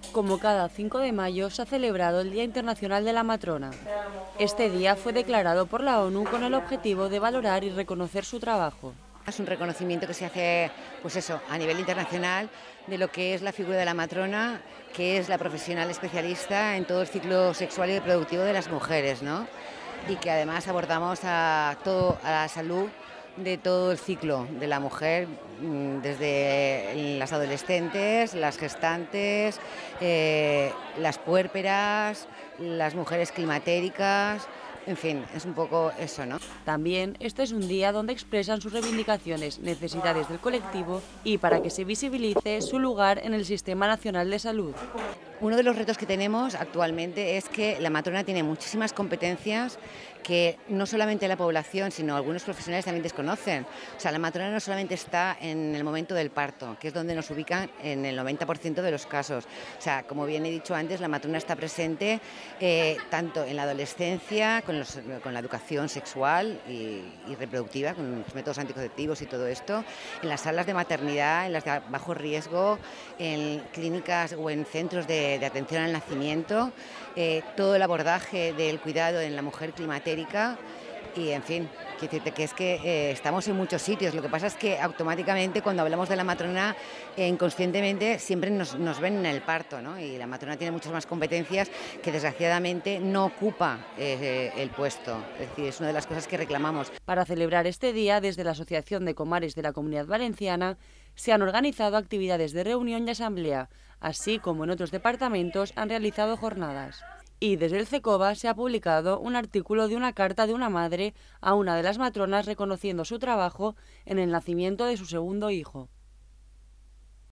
Como cada 5 de mayo se ha celebrado el Día Internacional de la Matrona. Este día fue declarado por la ONU con el objetivo de valorar y reconocer su trabajo. Es un reconocimiento que se hace, pues eso, a nivel internacional de lo que es la figura de la matrona, que es la profesional especialista en todo el ciclo sexual y reproductivo de las mujeres, ¿no? Y que además abordamos a la salud de todo el ciclo de la mujer, desde las adolescentes, las gestantes, las puérperas, las mujeres climatéricas, en fin, es un poco eso, ¿no? También este es un día donde expresan sus reivindicaciones, necesidades del colectivo y para que se visibilice su lugar en el Sistema Nacional de Salud. Uno de los retos que tenemos actualmente es que la matrona tiene muchísimas competencias que no solamente la población, sino algunos profesionales también desconocen. O sea, la matrona no solamente está en el momento del parto, que es donde nos ubican en el 90% de los casos. O sea, como bien he dicho antes, la matrona está presente tanto en la adolescencia, con la educación sexual y reproductiva, con los métodos anticonceptivos y todo esto, en las salas de maternidad, en las de bajo riesgo, en clínicas o en centros de atención al nacimiento, todo el abordaje del cuidado en la mujer climatérica y, en fin, quiero decirte que es que estamos en muchos sitios. Lo que pasa es que automáticamente cuando hablamos de la matrona, inconscientemente siempre nos ven en el parto, ¿no? Y la matrona tiene muchas más competencias que desgraciadamente no ocupa el puesto. Es decir, es una de las cosas que reclamamos. Para celebrar este día, desde la Asociación de Comares de la Comunidad Valenciana, se han organizado actividades de reunión y asamblea, así como en otros departamentos han realizado jornadas. Y desde el CECOVA se ha publicado un artículo de una carta de una madre a una de las matronas reconociendo su trabajo en el nacimiento de su segundo hijo.